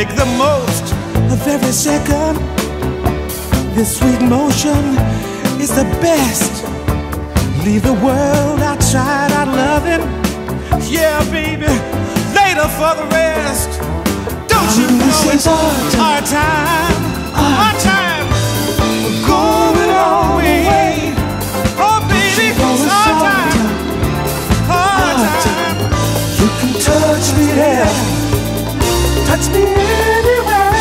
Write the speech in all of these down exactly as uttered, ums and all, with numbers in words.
make the most of every second. This sweet motion is the best. Leave the world outside our loving. Yeah, baby, later for the rest. Don't you know it's our time, our time, going all the way. Oh, baby, it's our time, our time. You can touch me there, touch me anywhere.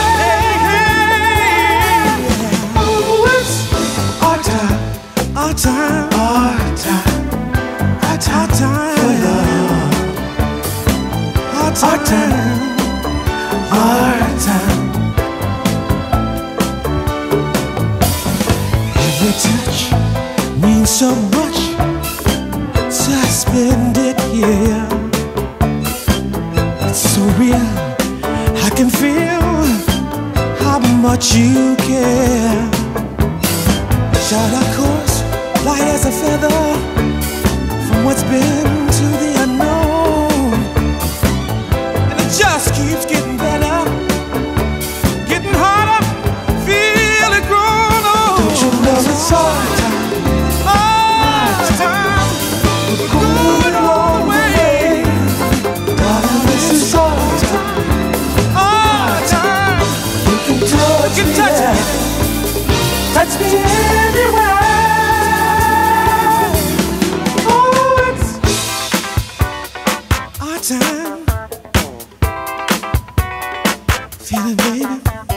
Oh, it's our time, our time, our time, our time for love. Our time, our time. Every touch means so much, so I spend it here. It's so real, I can feel how much you care. Shot our course, light as a feather, from what's been to the unknown. And it just keeps getting better, getting harder, feel it growing on. Don't you know it's our time, our time, we're going all the way. Darling, this is our time, our time. You can touch me, touch me anywhere. Oh, it's our time. Feel it, baby.